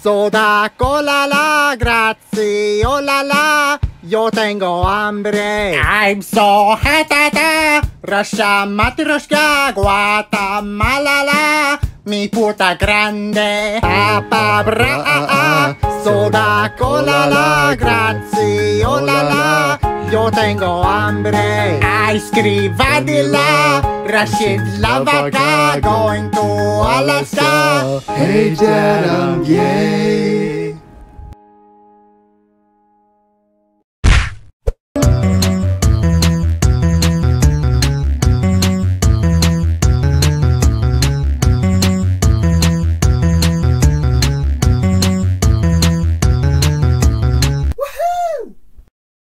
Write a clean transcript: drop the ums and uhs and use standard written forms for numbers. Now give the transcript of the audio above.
Soda cola la, grazie, oh la la, yo tengo hambre. I'm so hatata, Russia matryoshka, Guatemala la, mi puta grande. Papa bra, soda cola la, grazie, oh la la, yo tengo hambre. Ice cream vanilla, Rashid Lavaca, going to Alaska. Hey Dad, I'm gay.